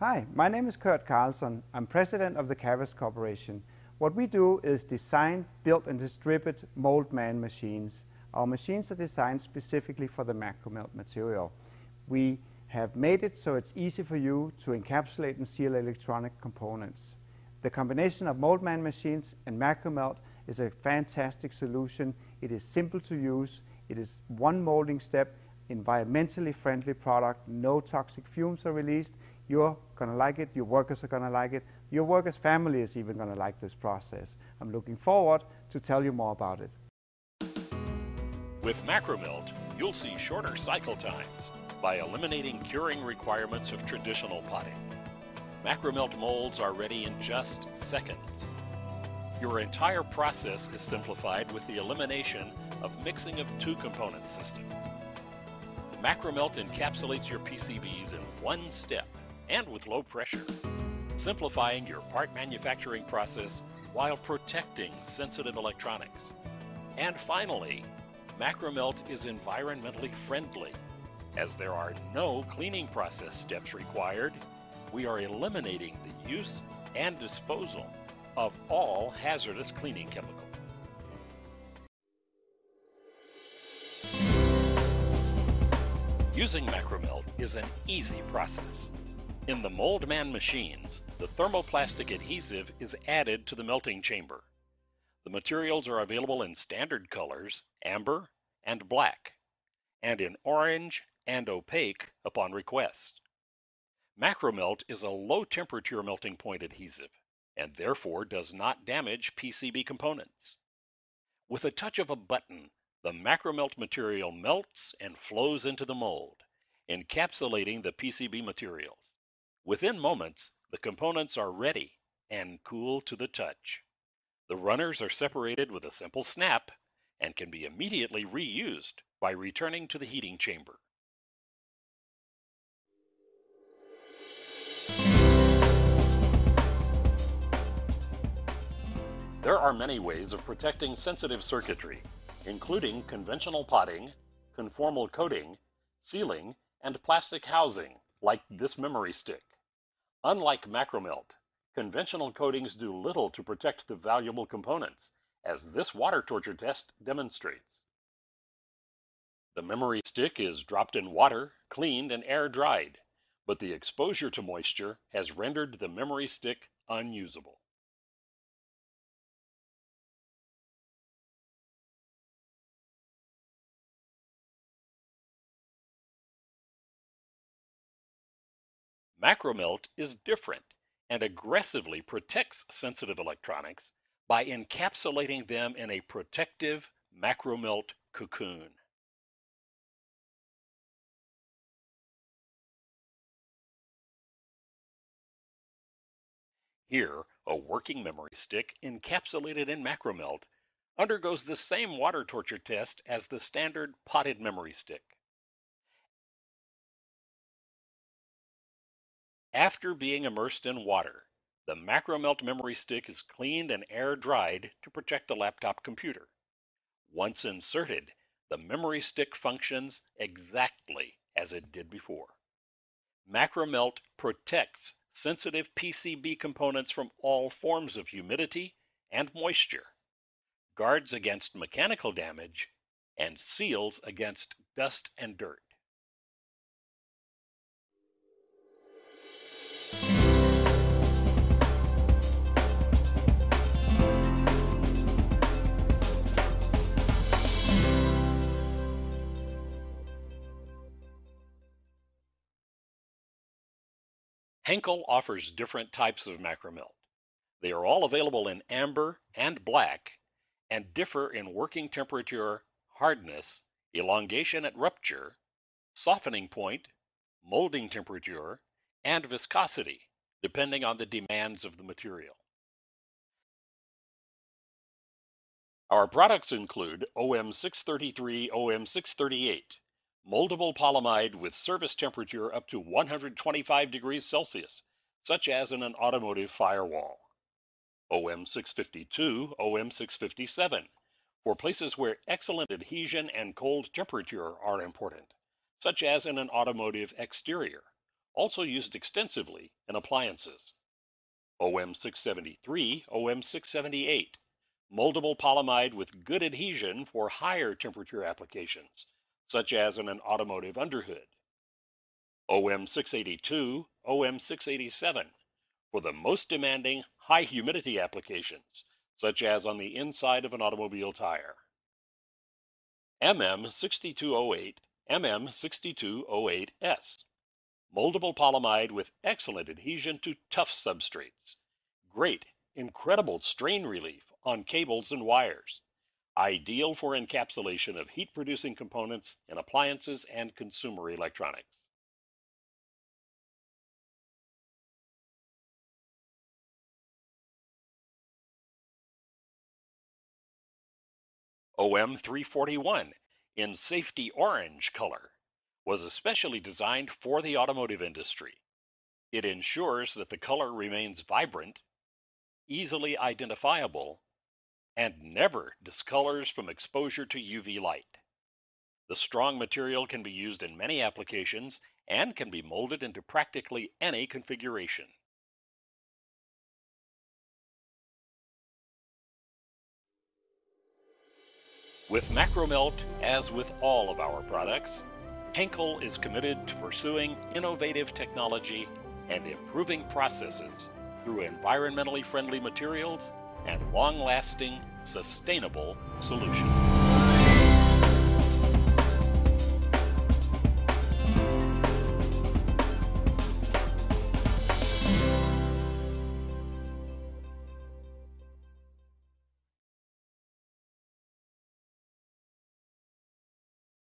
Hi, my name is Kurt Carlson. I'm president of the Cavus Corporation. What we do is design, build and distribute mold man machines. Our machines are designed specifically for the Macromelt material. We have made it so it's easy for you to encapsulate and seal electronic components. The combination of mold man machines and Macromelt is a fantastic solution. It is simple to use. It is one molding step, environmentally friendly product, no toxic fumes are released. You're going to like it, your workers are going to like it, your workers' family is even going to like this process. I'm looking forward to tell you more about it. With Macromelt, you'll see shorter cycle times by eliminating curing requirements of traditional potting. Macromelt molds are ready in just seconds. Your entire process is simplified with the elimination of mixing of two-component systems. Macromelt encapsulates your PCBs in one step and with low pressure, simplifying your part manufacturing process while protecting sensitive electronics. And finally, Macromelt is environmentally friendly. As there are no cleaning process steps required, we are eliminating the use and disposal of all hazardous cleaning chemicals. Using Macromelt is an easy process. In the Mold Man machines, the thermoplastic adhesive is added to the melting chamber. The materials are available in standard colors, amber and black, and in orange and opaque upon request. Macromelt is a low-temperature melting point adhesive and therefore does not damage PCB components. With a touch of a button, the Macromelt material melts and flows into the mold, encapsulating the PCB materials. Within moments, the components are ready and cool to the touch. The runners are separated with a simple snap and can be immediately reused by returning to the heating chamber. There are many ways of protecting sensitive circuitry, including conventional potting, conformal coating, sealing, and plastic housing, like this memory stick. Unlike Macromelt, conventional coatings do little to protect the valuable components, as this water torture test demonstrates. The memory stick is dropped in water, cleaned, and air dried, but the exposure to moisture has rendered the memory stick unusable. Macromelt is different and aggressively protects sensitive electronics by encapsulating them in a protective Macromelt cocoon. Here, a working memory stick encapsulated in Macromelt undergoes the same water torture test as the standard potted memory stick. After being immersed in water, the Macromelt memory stick is cleaned and air dried to protect the laptop computer. Once inserted, the memory stick functions exactly as it did before. Macromelt protects sensitive PCB components from all forms of humidity and moisture, guards against mechanical damage, and seals against dust and dirt. Henkel offers different types of Macromelt. They are all available in amber and black and differ in working temperature, hardness, elongation at rupture, softening point, molding temperature, and viscosity, depending on the demands of the material. Our products include OM633, OM638, moldable polyamide with service temperature up to 125 degrees Celsius, such as in an automotive firewall. OM652, OM657, for places where excellent adhesion and cold temperature are important, such as in an automotive exterior, also used extensively in appliances. OM673, OM678, moldable polyamide with good adhesion for higher temperature applications, such as in an automotive underhood. OM682, OM687, for the most demanding high humidity applications, such as on the inside of an automobile tire. MM6208, MM6208S, moldable polyamide with excellent adhesion to tough substrates. Great, incredible strain relief on cables and wires. Ideal for encapsulation of heat-producing components in appliances and consumer electronics. OM341 in safety orange color was especially designed for the automotive industry. It ensures that the color remains vibrant, easily identifiable, and never discolors from exposure to UV light. The strong material can be used in many applications and can be molded into practically any configuration. With Macromelt, as with all of our products, Henkel is committed to pursuing innovative technology and improving processes through environmentally friendly materials and long-lasting, sustainable solutions.